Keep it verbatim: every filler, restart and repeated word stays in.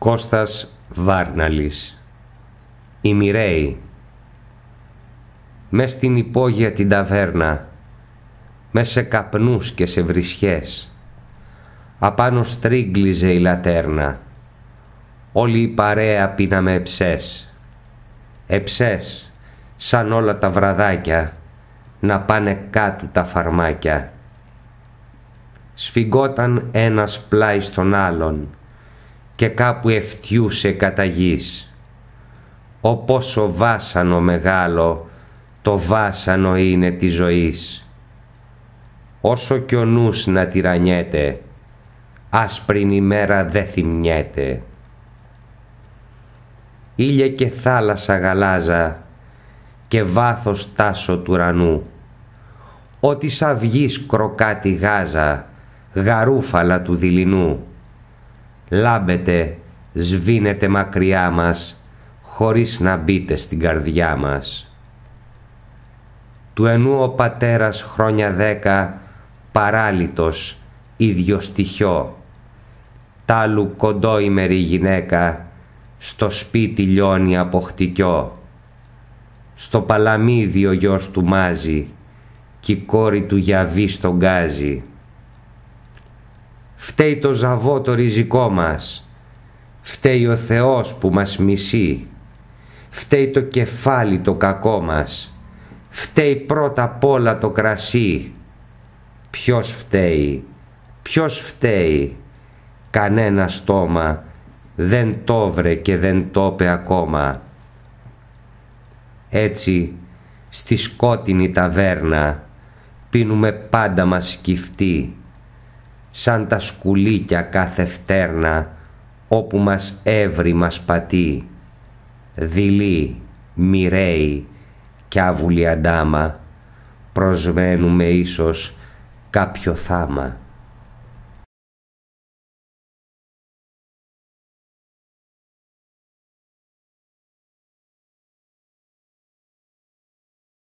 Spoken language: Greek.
Κώστας Βάρναλης. Οι μοιραίοι. Μες στην υπόγεια την ταβέρνα, μες σε καπνούς και σε βρισιές, απάνω στρίγγλιζε η λατέρνα, όλη η παρέα πίναμε εψές, εψές σαν όλα τα βραδάκια να πάνε κάτω τα φαρμάκια. Σφιγγόταν ένας πλάι στον άλλον και κάπου ευτιούσε κατά γης. Ω πόσο βάσανο μεγάλο το βάσανο είναι της ζωής. Όσο κι ο νους να τυραννιέται, άσπρην ημέρα δε θυμιέται. Ήλια και θάλασσα γαλάζα και βάθος τάσο του ουρανού, ό,τι σ' αυγής κροκάτη γάζα, γαρούφαλα του δειλινού. Λάμπετε, σβήνετε μακριά μας, χωρίς να μπείτε στην καρδιά μας. Του ενού ο πατέρας χρόνια δέκα, παράλυτος, ίδιο στοιχιό. Τάλου κοντόημερη γυναίκα, στο σπίτι λιώνει από χτυκιό. Στο παλαμίδι ο γιος του μάζει, κι η κόρη του γιαβεί στον γκάζι. Φταίει το ζαβό το ριζικό μας, φταίει ο Θεός που μας μισεί, φταίει το κεφάλι το κακό μας, φταίει πρώτα απ' όλα το κρασί. Ποιος φταίει, ποιος φταίει, κανένα στόμα δεν το βρε και δεν το είπε ακόμα. Έτσι στη σκότεινη ταβέρνα πίνουμε πάντα μας σκυφτή, σαν τα σκουλίκια κάθε φτέρνα όπου μας έβρι μας πατεί. Δειλοί, μοιραίοι κι άβουλοι αντάμα, προσμένουμε ίσως κάποιο θάμα.